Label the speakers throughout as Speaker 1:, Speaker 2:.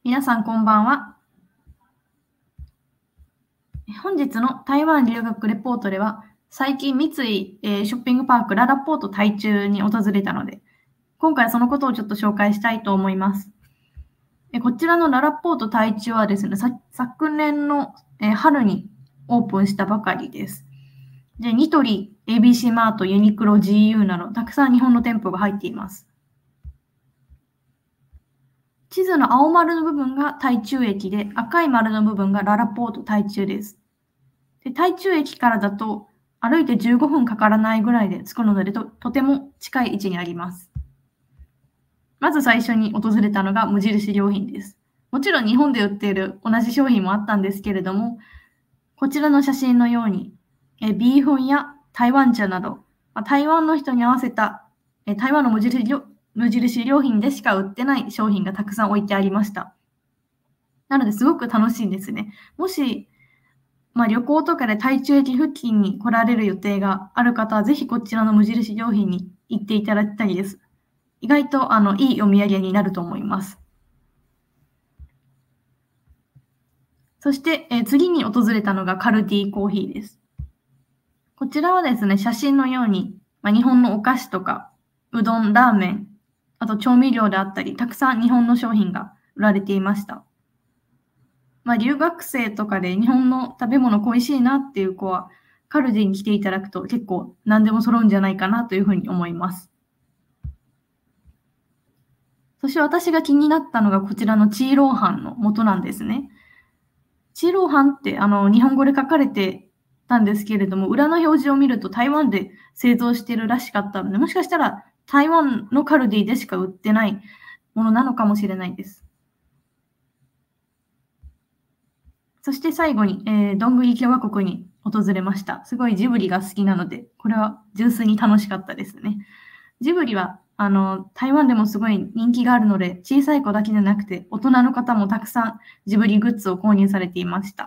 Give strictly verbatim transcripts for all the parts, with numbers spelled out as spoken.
Speaker 1: 皆さんこんばんは。本日の台湾留学レポートでは、最近三井、えーショッピングパークララポート台中に訪れたので、今回そのことをちょっと紹介したいと思います。えこちらのララポート台中はですね、さ昨年の、えー春にオープンしたばかりです。で、ニトリ、エービーシー マート、ユニクロ、ジーユー など、たくさん日本の店舗が入っています。地図の青丸の部分が台中駅で、赤い丸の部分がララポート台中です。で、台中駅からだと歩いてじゅうごふんかからないぐらいで着くので、ととても近い位置にあります。まず最初に訪れたのが無印良品です。もちろん日本で売っている同じ商品もあったんですけれども、こちらの写真のように、えビーフンや台湾茶など、まあ、台湾の人に合わせたえ台湾の無印良無印良品でしか売ってない商品がたくさん置いてありました。なのですごく楽しいんですね。もしまあ、旅行とかで台中駅付近に来られる予定がある方は、ぜひこちらの無印良品に行っていただきたいです。意外とあのいいお土産になると思います。そして、えー次に訪れたのがカルディコーヒーです。こちらはですね、写真のように、まあ、日本のお菓子とか、うどん、ラーメン、あと調味料であったり、たくさん日本の商品が売られていました。まあ、留学生とかで日本の食べ物恋しいなっていう子は、カルディに来ていただくと結構何でも揃うんじゃないかなというふうに思います。そして私が気になったのがこちらのチーローハンの素なんですね。チーローハンってあの日本語で書かれてたんですけれども、裏の表示を見ると台湾で製造してるらしかったので、もしかしたら台湾のカルディでしか売ってないものなのかもしれないです。そして最後に、えー、どんぐり共和国に訪れました。すごいジブリが好きなので、これは純粋に楽しかったですね。ジブリはあの台湾でもすごい人気があるので、小さい子だけじゃなくて、大人の方もたくさんジブリグッズを購入されていました。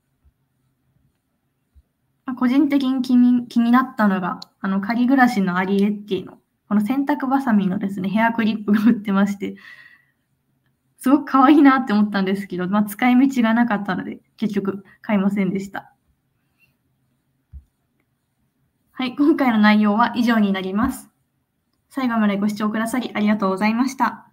Speaker 1: まあ個人的に気に気になったのが、あの仮暮らしのアリエッティのこの洗濯バサミのですね、ヘアクリップが売ってまして、すごく可愛いなって思ったんですけど、まあ、使い道がなかったので、結局買いませんでした。はい、今回の内容は以上になります。最後までご視聴くださりありがとうございました。